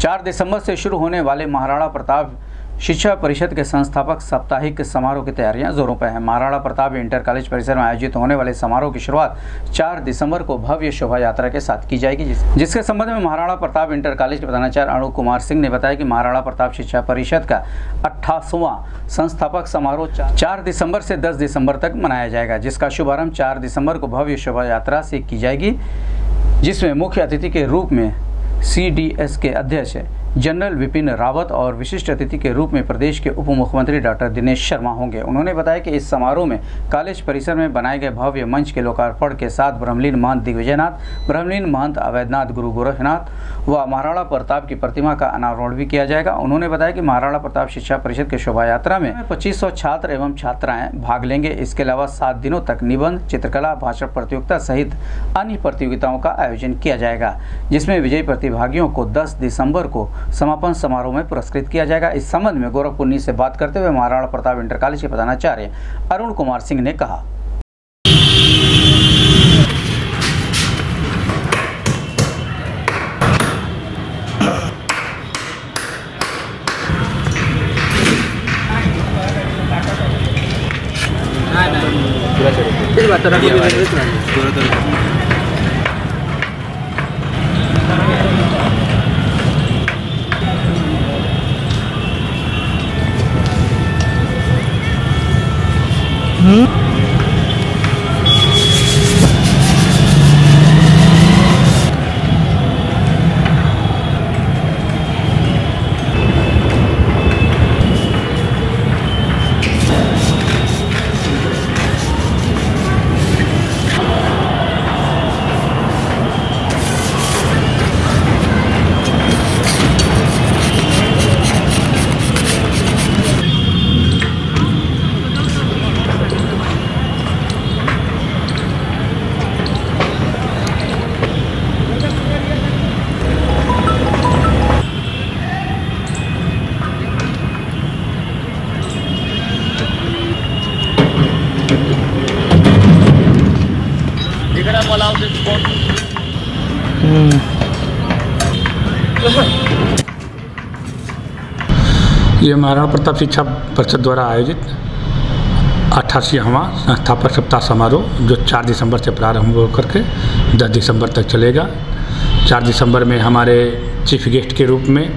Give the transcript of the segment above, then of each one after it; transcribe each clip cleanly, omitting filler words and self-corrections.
4 दिसंबर से शुरू होने वाले महाराणा प्रताप शिक्षा परिषद के संस्थापक साप्ताहिक समारोह की तैयारियां जोरों पर हैं। महाराणा प्रताप इंटर कॉलेज परिसर में आयोजित होने वाले समारोह की शुरुआत 4 दिसंबर को भव्य शोभा यात्रा के साथ की जाएगी, जिसके संबंध में महाराणा प्रताप इंटर कॉलेज के प्रधानाचार्य अणु कुमार सिंह ने बताया कि महाराणा प्रताप शिक्षा परिषद का 88वां संस्थापक समारोह 4 दिसंबर से 10 दिसंबर तक मनाया जाएगा, जिसका शुभारंभ 4 दिसंबर को भव्य शोभा यात्रा से की जाएगी, जिसमें मुख्य अतिथि के रूप में CDS के अध्यक्ष जनरल विपिन रावत और विशिष्ट अतिथि के रूप में प्रदेश के उप मुख्यमंत्री डॉक्टर दिनेश शर्मा होंगे। उन्होंने बताया कि इस समारोह में कॉलेज परिसर में बनाए गए भव्य मंच के लोकार्पण के साथ ब्रह्मलीन महंत दिग्विजयनाथ, ब्रह्मलीन महंत अवैधनाथ गुरु गोरखनाथ व महाराणा प्रताप की प्रतिमा का अनावरण भी किया जाएगा। उन्होंने बताया कि महाराणा प्रताप शिक्षा परिषद की शोभा यात्रा में 2500 छात्र एवं छात्राएं भाग लेंगे। इसके अलावा 7 दिनों तक निबंध, चित्रकला, भाषण प्रतियोगिता सहित अन्य प्रतियोगिताओं का आयोजन किया जाएगा, जिसमें विजयी प्रतिभागियों को 10 दिसंबर को समापन समारोह में पुरस्कृत किया जाएगा। इस संबंध में गोरखपुर से बात करते हुए महाराणा प्रताप इंटर कॉलेज के प्रधानाचार्य अरुण कुमार सिंह ने कहा। ये महाराणा प्रताप शिक्षा परिषद द्वारा आयोजित 88वां संस्थापक सप्ताह समारोह जो 4 दिसंबर से प्रारंभ होकर के 10 दिसंबर तक चलेगा। 4 दिसंबर में हमारे चीफ गेस्ट के रूप में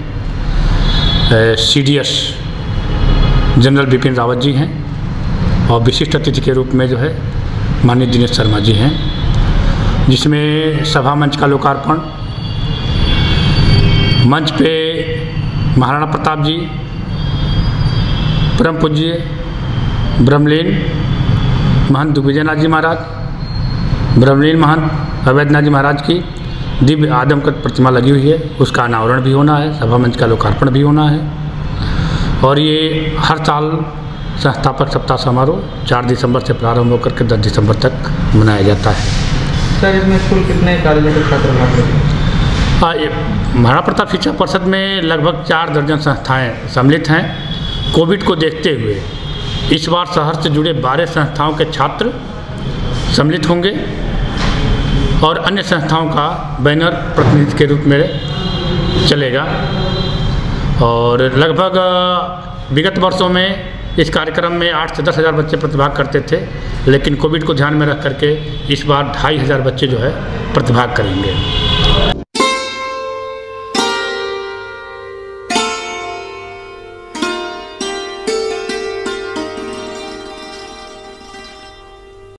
CDS जनरल विपिन रावत जी हैं और विशिष्ट अतिथि के रूप में जो है माननीय दिनेश शर्मा जी हैं, जिसमें सभा मंच का लोकार्पण, मंच पे महाराणा प्रताप जी, परम पूज्य ब्रह्मलीन महंत दिग्विजयनाथ जी महाराज, ब्रह्मलीन महंत अवैधनाथ जी महाराज की दिव्य आदमकद प्रतिमा लगी हुई है, उसका अनावरण भी होना है, सभा मंच का लोकार्पण भी होना है। और ये हर साल संस्थापक सप्ताह समारोह 4 दिसंबर से प्रारंभ होकर के 10 दिसंबर तक मनाया जाता है। सर, इसमें कुल कितने कॉलेज के छात्र भाग लेते हैं? महाराणा प्रताप शिक्षा परिषद में लगभग 4 दर्जन संस्थाएं सम्मिलित हैं। कोविड को देखते हुए इस बार शहर से जुड़े 12 संस्थाओं के छात्र सम्मिलित होंगे और अन्य संस्थाओं का बैनर प्रतिनिधि के रूप में चलेगा। और लगभग विगत वर्षों में इस कार्यक्रम में 8 से 10 हज़ार बच्चे प्रतिभाग करते थे, लेकिन कोविड को ध्यान में रख करके इस बार 2500 बच्चे जो है प्रतिभाग करेंगे।